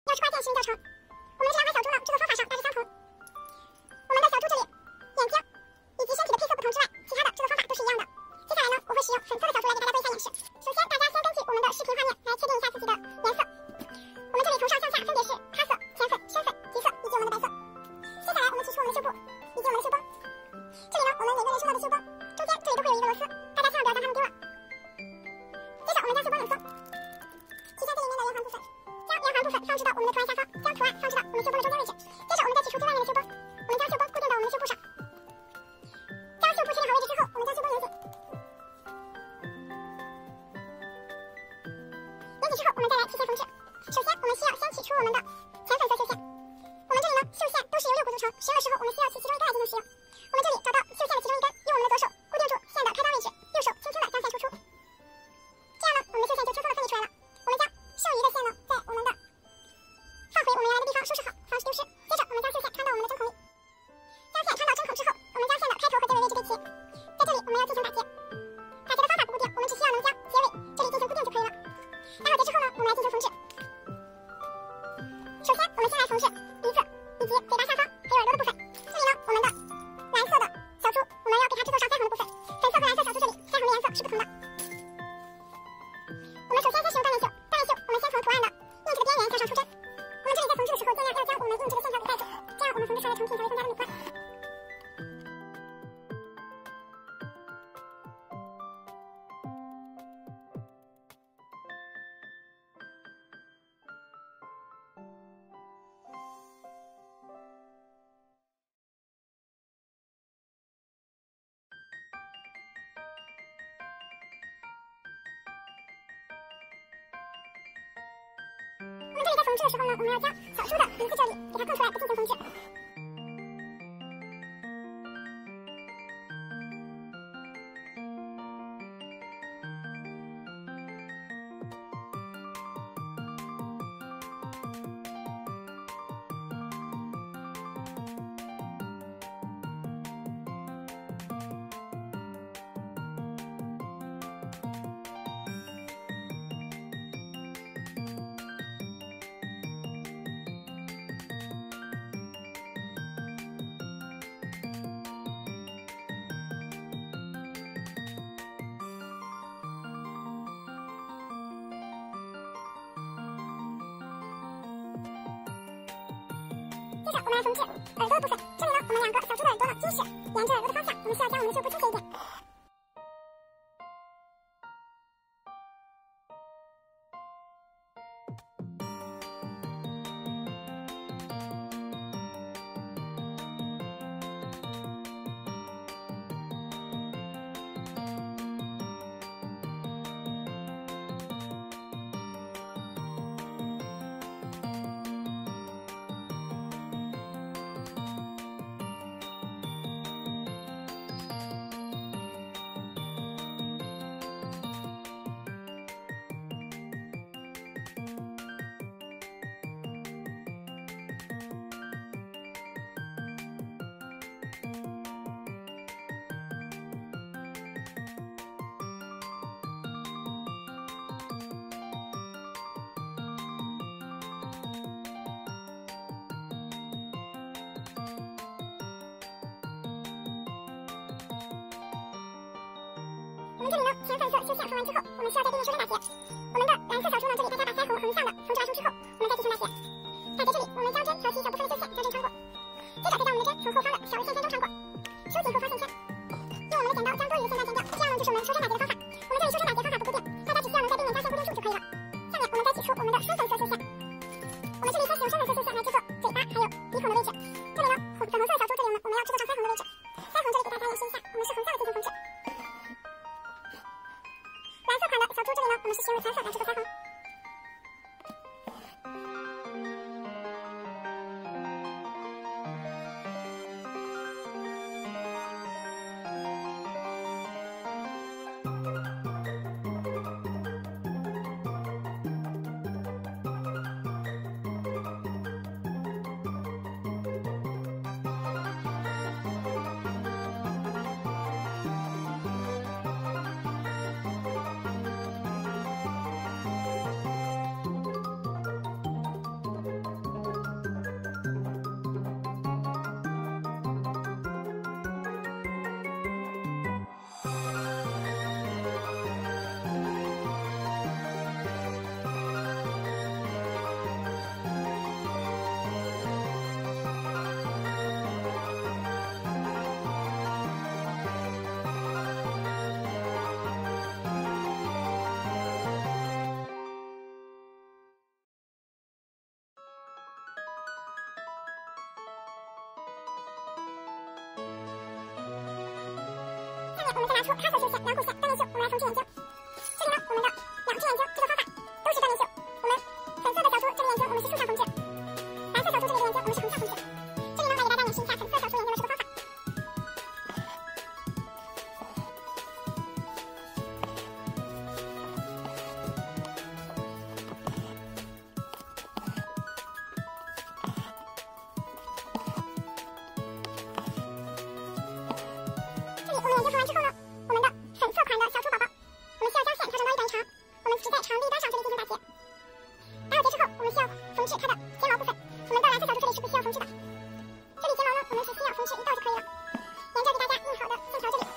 要吃瓜店实验调查。我们这两款小猪呢，制作方法上大致相同。我们的小猪这里，眼睛以及身体的配色不同之外，其他的制作方法都是一样的。接下来呢，我会使用粉色的小猪来给大家做一下演示。首先，大家先根据我们的视频画面来确定一下自己的颜色。我们这里从上向下分别是咖色、浅粉、深粉、橘色以及我们的白色。接下来，我们取出我们的绣布以及我们的绣绷。这里呢，我们每个人收到的绣绷中间这里都会有一个螺丝，大家千万不要将它们丢了。接着，我们将绣绷冷缩，提前这里面的圆环部分，将圆环部分放置到我们的图案下方，将图案放置到我们绣绷的中间位置。接着，我们再取出最外面的绣绷，我们将绣绷固定到我们的绣布上。将绣布确定好位置之后，我们将绣绷拧紧。拧紧之后，我们再来提线缝制。首先，我们需要先取出我们的浅粉色绣线。我们这里呢，绣线都是由6股组成，使用的时候我们需要取其中一根来进行使用。我们这里找到绣线的其中一根，用我们的左手固定住线的开端位置，右手轻轻的将线抽出。这样呢，我们的绣线就轻松的分离出来了。我们将剩余的线呢，在我们的放回我们原来的地方收拾好，防止丢失。接着，我们将绣线穿到我们的针孔里。将线穿到针孔之后，我们将线的开头和结尾位置对齐。在这里，我们要进行打结。打结的方法不固定，我们只需要能将结尾这里进行固定就可以了。打好结之后呢，我们来进行缝制。首先，我们先来缝制鼻子以及嘴巴下方还有耳朵的部分。这里呢，我们的蓝色的小猪，我们要给它制作上腮红的部分。粉色和蓝色小猪这里腮红的颜色是不同的。我们首先先使用断面绣，断面绣我们先从图案的印制的边缘向上出针。我们这里在缝制的时候，尽量要将我们印制的线条给盖住，这样我们缝制出来的成品才会更加的美观。我们这里在缝制的时候呢，我们要将小猪的鼻子这里给它空出来，不进行缝制。接着我们来缝制耳朵的部分，这里呢，我们两个小猪的耳朵呢均是沿着耳朵的方向，我们需要将我们的绣布倾斜一点。我们这里呢，浅粉色绣线缝完之后，我们需要在对面收针打结。我们的蓝色小猪呢，这里大家把腮红横向的缝制完成之后，我们再进行打结。打结这里，我们将针挑起小部分的绣线，将针穿过。接着再将我们的针从后方的小微线圈中穿过，收紧后方线圈，用我们的剪刀将多余的线段剪掉。这样呢，就是我们收针打结的方法。我们这里收针打结方法不固定，大家只需要能在对面将线固定住就可以了。下面我们再取出我们的深粉色绣线。我们这里先使用深粉色绣线来制作嘴巴还有鼻孔的位置。这里呢，粉红色的小猪这里呢，我们要制作上腮红的位置。腮红这里给大家演示一下，我们是横向的进行缝制。蓝色款的小猪这里呢，我们是使用浅粉来制作腮红。 面我们再拿出哈索袖线、辽裤线、锻炼袖，我们来缝制眼睛。这里呢，我们的两只眼睛制作方法都是锻炼袖。我们粉色的小猪这里眼睛我们是竖向缝制，蓝色小猪这里的眼睛我们是横向缝制。这里呢，来给大家演示一下粉色小猪眼睛的制作方法。这里我们眼睛缝完之后呢，我们的粉色款的小猪宝宝，我们需要将线调整到1短一长，我们只在长的一端上这里进行打结。打好结之后，我们需要缝制它的睫毛部分。我们的蓝色小猪这里是不需要缝制的，这里睫毛呢，我们只需要缝制1道就可以了，沿着给大家印好的线条这里。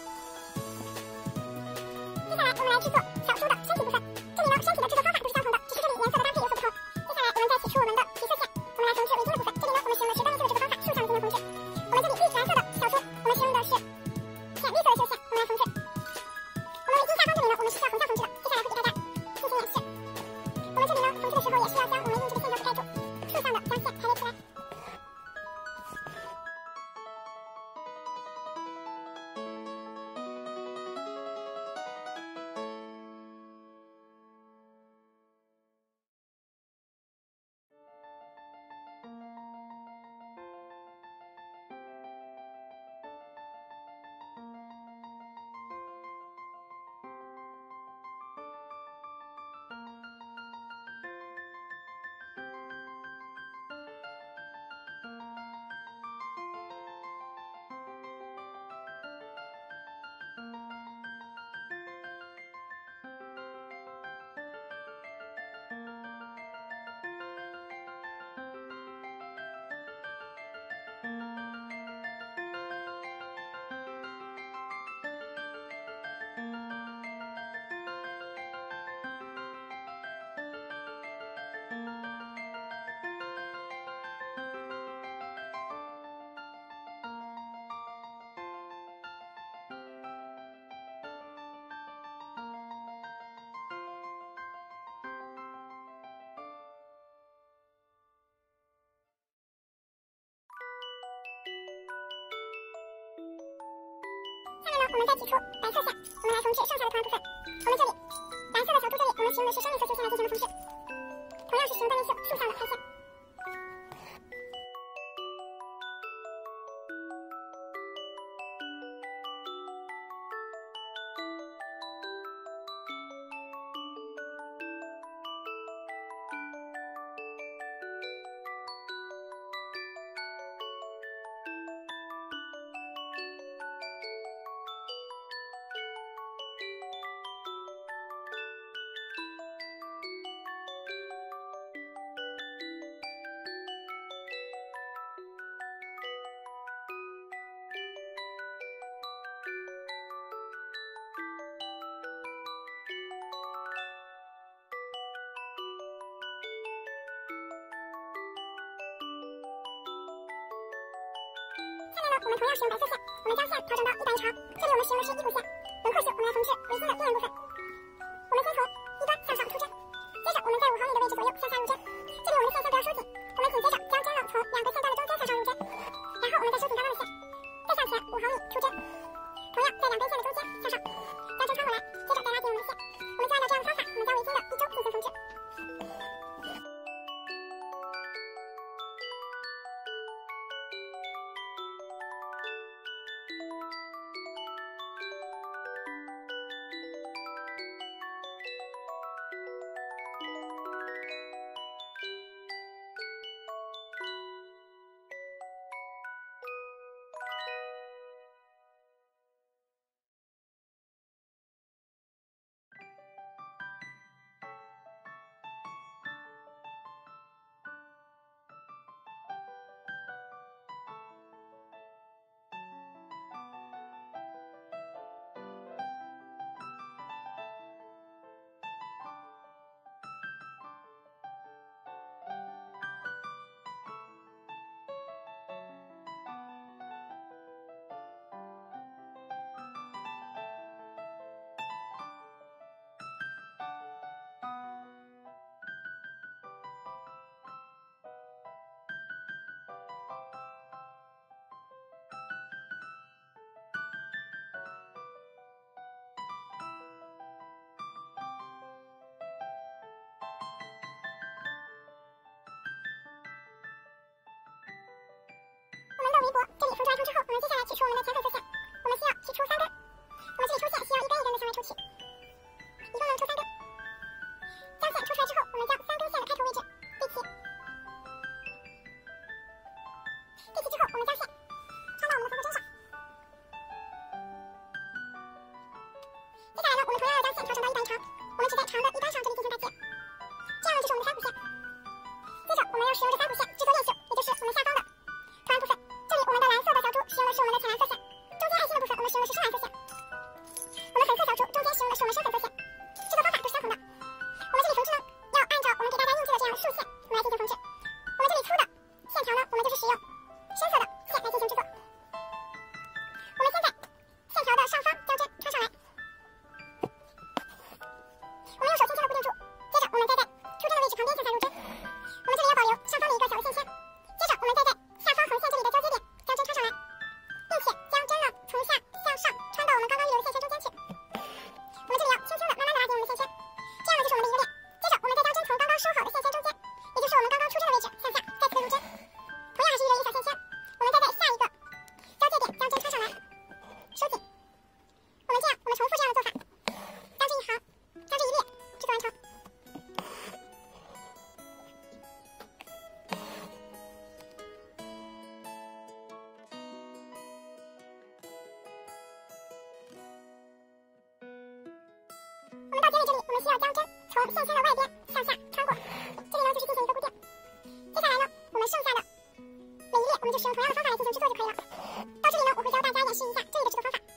接下来我们来制作小猪的身体部分，这里呢，身体的制作方法都是相同的，只是这里颜色的搭配有所不同。接下来我们再取出我们的皮色线，我们来缝制围巾的部分。这里呢，我们使用的是锻炼袖的制作方法，竖向的进行缝制。我们这里绿蓝色的小猪，我们使用的是浅绿色的绣线，我们来缝制。我们围巾下方这里呢，我们是需要横向缝制的。接下来会给大家进行演示。我们这里呢，缝制的时候也是要将我们印制的线条给盖住，竖向的将线排列起来。下面呢，我们再取出白色线，我们来缝制剩下的图案部分。我们这里蓝色的小猪这里，我们使用的是深绿色绣线来进行的缝制，同样是使用锻炼袖竖向的开线。我们同样使用白色线，我们将线调整到1短一长。这里我们使用的是衣裤线、轮廓袖，我们来缝制围巾的边缘部分。我们先从一端向上出针，接着我们在5毫米的位置左右向下入针。这里我们的线先不要收紧，我们紧接着将针刃从2个线段的中间向上入针，然后我们再收紧刚刚的线，再向前5毫米出针，同样在2根线的中间向上，将针穿过来，接着再拉紧我们的线。我们就按照这样的方法，我们将围巾的1周进行缝制。 微波，这里封住完成之后，我们接下来取出我们的前粉色线，我们需要取出3根。我们这里抽线需要1根1根的向外抽取，一共能抽3根。将线抽出来之后，我们将3根线的开头位置对齐。对齐之后，我们将线穿到我们的缝合针上。接下来呢，我们同样要将线调整到1端一长，我们只在长的一端上这里进行打结。这样呢就是我们的3股线。接着我们要使用这3股线制作链袖，也就是我们下方的图案部分。这里我们的蓝色的小珠使用的是我们的浅蓝色线，中间爱心的部分我们使用的是深蓝色线。我们粉色小珠中间使用的是我们深粉色线，制作方法都是相同的。我们这里缝制呢，要按照我们给大家印制的这样竖线，我们来进行缝制。我们这里粗的线条呢，我们就是使用深色的线来进行制作。我们先在线条的上方将针穿上来，我们用手轻轻的固定住，接着我们再在出针的位置旁边向下入针。我们这里要保留上方的一个小的线圈，接着我们再在下方横线这里的交接点将针穿上来，并且将针呢从下向上穿到我们刚刚预留的线圈中间去。我们这里要轻轻的、慢慢的拉紧我们的线圈，这样呢就是我们的一个链。接着我们再将针从刚刚收好的线圈中间，也就是我们刚刚出针的位置向下再次的入针，同样还是预留一个小线圈。我们再在下一个交界点将针穿上来，收紧。我们这样，我们重复这样的做法，将这一行，将这一列制作完成。我们到结尾这里，我们需要将针从线圈的外边向下穿过，这里呢就是进行一个固定。接下来呢，我们剩下的每一列我们就使用同样的方法来进行制作就可以了。到这里呢，我会教大家演示一下这里的制作方法。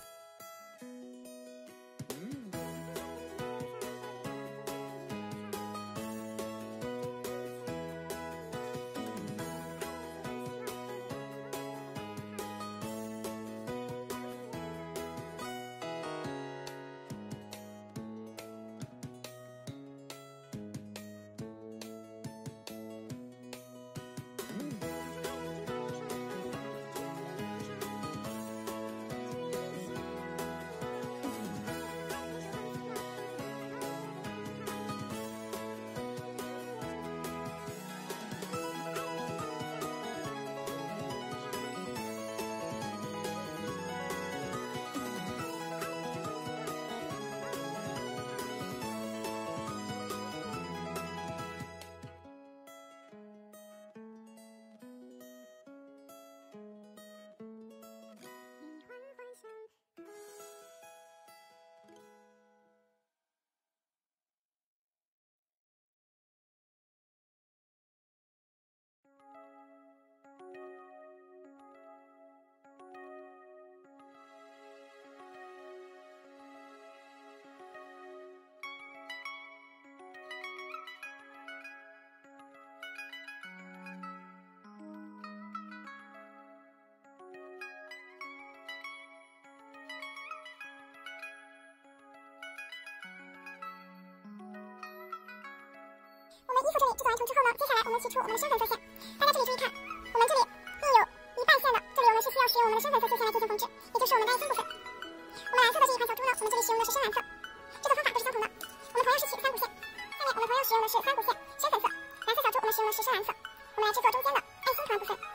我们衣服这里制作完成之后呢，接下来我们取出我们的深粉色线。大家这里注意看，我们这里印有一半线的，这里我们是需要使用我们的深粉色线来进行缝制，也就是我们的爱心部分。我们蓝色的这一盘小珠呢，我们这里使用的是深蓝色，制作方法都是相同的。我们同样是取3股线，下面我们同样使用的是3股线深粉色，蓝色小珠我们使用的是深蓝色。我们来制作中间的爱心图案部分。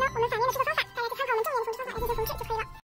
呢，我们反面的制作方法大家就参考我们正面的缝制方法来进行缝制就可以了。